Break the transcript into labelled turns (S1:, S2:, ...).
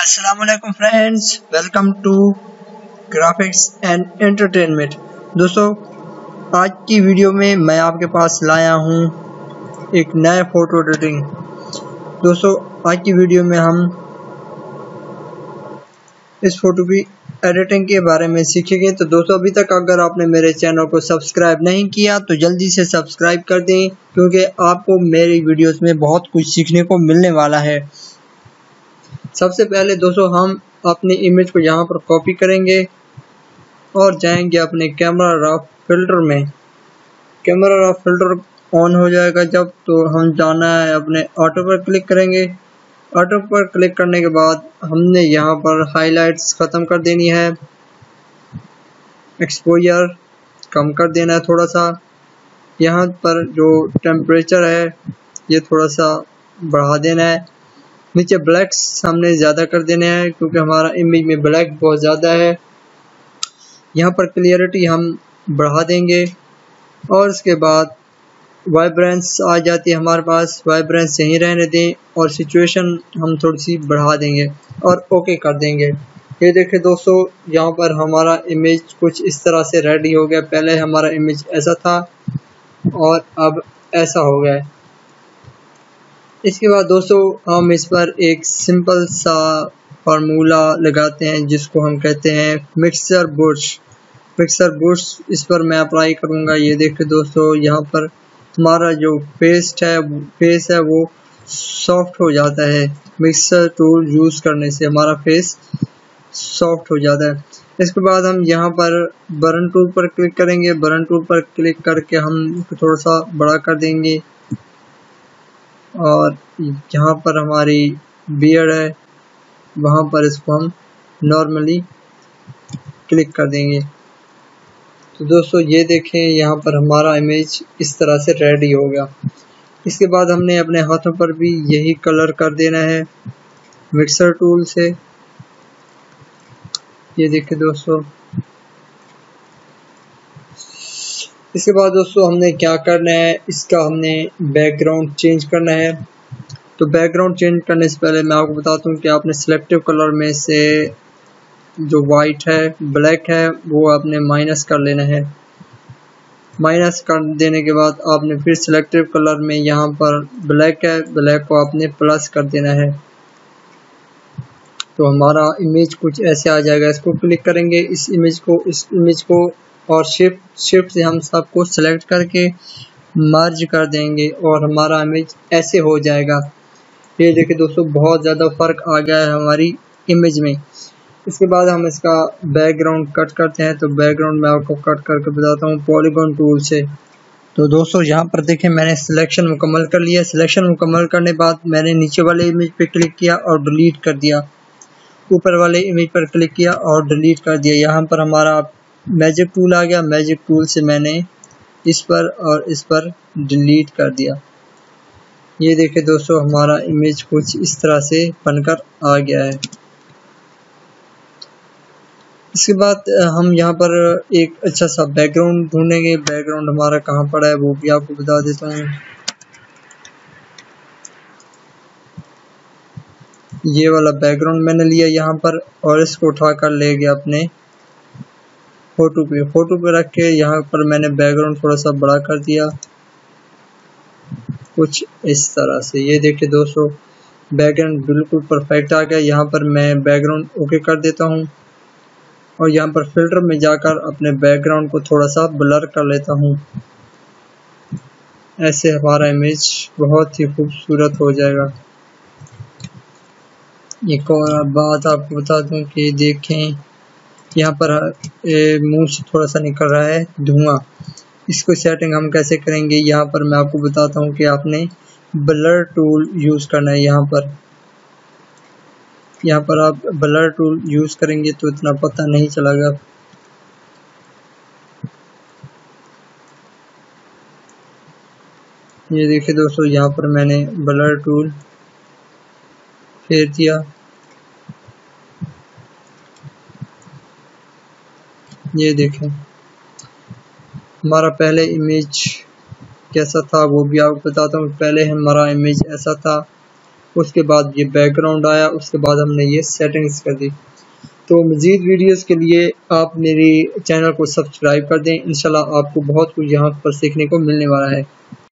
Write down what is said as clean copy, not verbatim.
S1: अस्सलामुअलैकुम friends, welcome to graphics and entertainment. दोस्तों, आज की वीडियो में मैं आपके पास लाया हूँ एक नया फ़ोटो एडिटिंग। दोस्तों, आज की वीडियो में हम इस फ़ोटो की एडिटिंग के बारे में सीखेंगे। तो दोस्तों, अभी तक अगर आपने मेरे चैनल को सब्सक्राइब नहीं किया तो जल्दी से सब्सक्राइब कर दें, क्योंकि आपको मेरी वीडियोस में बहुत कुछ सीखने को मिलने वाला है। सबसे पहले दोस्तों, हम अपनी इमेज को यहाँ पर कॉपी करेंगे और जाएंगे अपने कैमरा रॉ फिल्टर में। कैमरा रॉ फिल्टर ऑन हो जाएगा जब, तो हम जाना है अपने ऑटो पर क्लिक करेंगे। ऑटो पर क्लिक करने के बाद हमने यहाँ पर हाइलाइट्स ख़त्म कर देनी है, एक्सपोजर कम कर देना है थोड़ा सा। यहाँ पर जो टेम्परेचर है ये थोड़ा सा बढ़ा देना है। नीचे ब्लैक्स हमने ज़्यादा कर देने हैं, क्योंकि हमारा इमेज में ब्लैक बहुत ज़्यादा है। यहाँ पर क्लियरिटी हम बढ़ा देंगे और उसके बाद वाइब्रेंस आ जाती है हमारे पास, वाइब्रेंस यहीं रहने दें और सिचुएशन हम थोड़ी सी बढ़ा देंगे और ओके कर देंगे। ये देखिए दोस्तों, यहाँ पर हमारा इमेज कुछ इस तरह से रेडी हो गया। पहले हमारा इमेज ऐसा था और अब ऐसा हो गया है। इसके बाद दोस्तों, हम इस पर एक सिंपल सा फार्मूला लगाते हैं जिसको हम कहते हैं मिक्सर बुश। मिक्सर बुश इस पर मैं अप्लाई करूँगा। ये देखिए दोस्तों, यहाँ पर हमारा जो फेस है वो सॉफ्ट हो जाता है। मिक्सर टूल यूज़ करने से हमारा फेस सॉफ्ट हो जाता है। इसके बाद हम यहाँ पर बटन टूल पर क्लिक करेंगे। बटन टूल पर क्लिक करके हम थोड़ा सा बड़ा कर देंगे और जहाँ पर हमारी बियर्ड है वहाँ पर इसको हम नॉर्मली क्लिक कर देंगे। तो दोस्तों, ये देखें, यहाँ पर हमारा इमेज इस तरह से रेडी हो गया। इसके बाद हमने अपने हाथों पर भी यही कलर कर देना है मिक्सर टूल से। ये देखिए दोस्तों, इसके बाद दोस्तों हमने क्या करना है, इसका हमने बैकग्राउंड चेंज करना है। तो बैकग्राउंड चेंज करने से पहले मैं आपको बताता हूँ कि आपने सिलेक्टिव कलर में से जो वाइट है, ब्लैक है, वो आपने माइनस कर लेना है। माइनस कर देने के बाद आपने फिर सिलेक्टिव कलर में यहाँ पर ब्लैक है, ब्लैक को आपने प्लस कर देना है। तो हमारा इमेज कुछ ऐसे आ जाएगा। इसको क्लिक करेंगे, इस इमेज को और शिफ्ट से हम सबको सेलेक्ट करके मर्ज कर देंगे और हमारा इमेज ऐसे हो जाएगा। ये देखिए दोस्तों, बहुत ज़्यादा फ़र्क आ गया है हमारी इमेज में। इसके बाद हम इसका बैकग्राउंड कट करते हैं। तो बैकग्राउंड मैं आपको कट करके बताता हूँ पॉलीगॉन टूल से। तो दोस्तों, यहाँ पर देखें, मैंने सिलेक्शन मुकम्मल कर लिया। सिलेक्शन मुकम्मल करने के बाद मैंने नीचे वाले इमेज पे क्लिक किया और डिलीट कर दिया। ऊपर वाले इमेज पर क्लिक किया और डिलीट कर दिया। यहाँ पर हमारा मैजिक टूल आ गया। मैजिक टूल से मैंने इस पर और इस पर डिलीट कर दिया। ये देखिए दोस्तों, हमारा इमेज कुछ इस तरह से बनकर आ गया है। इसके बाद हम यहाँ पर एक अच्छा सा बैकग्राउंड ढूंढेंगे। बैकग्राउंड हमारा कहाँ पड़ा है वो भी आपको बता देता हूँ। ये वाला बैकग्राउंड मैंने लिया यहाँ पर और इसको उठाकर ले गया अपने फोटो पे रख के यहाँ पर मैंने बैकग्राउंड थोड़ा सा बड़ा कर दिया कुछ इस तरह से। ये देखिए दोस्तों, बैकग्राउंड बिल्कुल परफेक्ट आ गया। यहाँ पर मैं बैकग्राउंड ओके कर देता हूँ और यहाँ पर फिल्टर में जाकर अपने बैकग्राउंड को थोड़ा सा ब्लर कर लेता हूँ। ऐसे हमारा इमेज बहुत ही खूबसूरत हो जाएगा। एक और बात आपको बता दूं कि देखें, यहाँ पर मुंह से थोड़ा सा निकल रहा है धुआं। इसको सेटिंग हम कैसे करेंगे, यहाँ पर मैं आपको बताता हूँ कि आपने ब्लर टूल यूज़ करना है। यहाँ पर आप ब्लर टूल यूज़ करेंगे तो इतना पता नहीं चलेगा। ये देखिए दोस्तों, यहाँ पर मैंने ब्लर टूल फेर दिया। ये देखें, हमारा पहले इमेज कैसा था वो भी आपको बताता हूँ। पहले हमारा इमेज ऐसा था उसके बाद ये बैकग्राउंड आया, उसके बाद हमने ये सेटिंग्स कर दी। तो मज़ीद वीडियोस के लिए आप मेरी चैनल को सब्सक्राइब कर दें। इंशाल्लाह आपको बहुत कुछ यहाँ पर सीखने को मिलने वाला है।